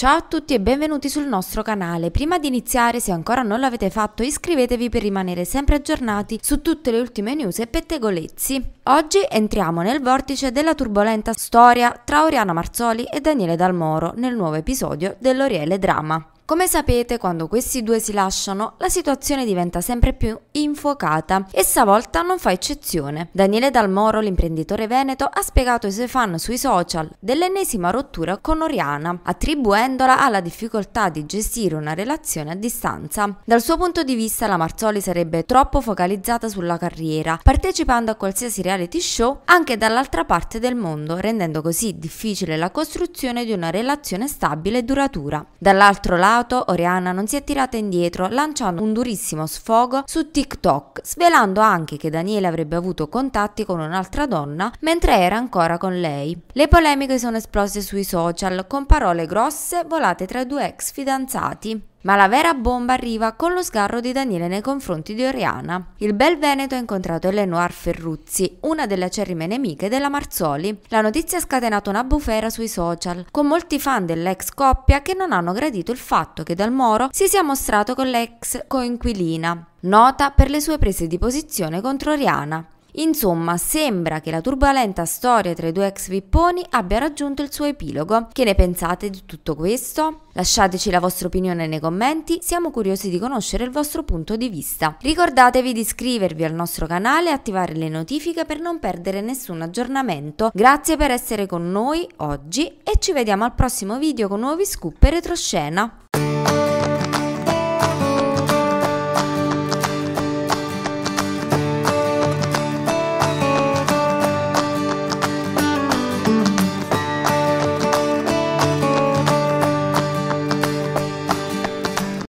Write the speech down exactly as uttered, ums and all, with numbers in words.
Ciao a tutti e benvenuti sul nostro canale. Prima di iniziare, se ancora non l'avete fatto, iscrivetevi per rimanere sempre aggiornati su tutte le ultime news e pettegolezzi. Oggi entriamo nel vortice della turbolenta storia tra Oriana Marzoli e Daniele Dal Moro nel nuovo episodio dell'Oriele Drama. Come sapete, quando questi due si lasciano, la situazione diventa sempre più infuocata e stavolta non fa eccezione. Daniele Dal Moro, l'imprenditore veneto, ha spiegato ai suoi fan sui social dell'ennesima rottura con Oriana, attribuendola alla difficoltà di gestire una relazione a distanza. Dal suo punto di vista, la Marzoli sarebbe troppo focalizzata sulla carriera, partecipando a qualsiasi reality show anche dall'altra parte del mondo, rendendo così difficile la costruzione di una relazione stabile e duratura. Dall'altro lato, Oriana non si è tirata indietro, lanciando un durissimo sfogo su TikTok, svelando anche che Daniele avrebbe avuto contatti con un'altra donna mentre era ancora con lei. Le polemiche sono esplose sui social con parole grosse volate tra i due ex fidanzati. Ma la vera bomba arriva con lo sgarro di Daniele nei confronti di Oriana. Il bel veneto ha incontrato Eleonora Ferruzzi, una delle acerrime nemiche della Marzoli. La notizia ha scatenato una bufera sui social, con molti fan dell'ex coppia che non hanno gradito il fatto che Dal Moro si sia mostrato con l'ex coinquilina, nota per le sue prese di posizione contro Oriana. Insomma, sembra che la turbolenta storia tra i due ex vipponi abbia raggiunto il suo epilogo. Che ne pensate di tutto questo? Lasciateci la vostra opinione nei commenti, siamo curiosi di conoscere il vostro punto di vista. Ricordatevi di iscrivervi al nostro canale e attivare le notifiche per non perdere nessun aggiornamento. Grazie per essere con noi oggi e ci vediamo al prossimo video con nuovi scoop e retroscena.